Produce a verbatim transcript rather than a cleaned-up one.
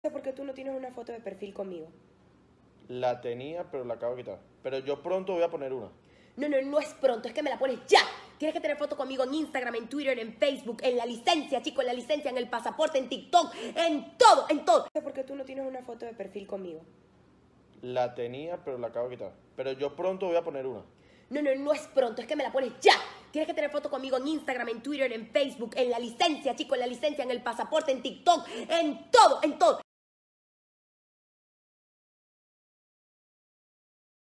¿Por qué tú no tienes una foto de perfil conmigo? La tenía, pero la acabo de quitar. Pero yo pronto voy a poner una. No, no, no es pronto, es que me la pones ya. Tienes que tener foto conmigo en Instagram, en Twitter, en Facebook, en la licencia, chico, en la licencia, en el pasaporte, en TikTok, en todo, en todo. ¿Por qué tú no tienes una foto de perfil conmigo? La tenía, pero la acabo de quitar. Pero yo pronto voy a poner una. No, no, no es pronto, es que me la pones ya. Tienes que tener foto conmigo en Instagram, en Twitter, en Facebook, en la licencia, chico, en la licencia, en el pasaporte, en TikTok, en todo, en todo.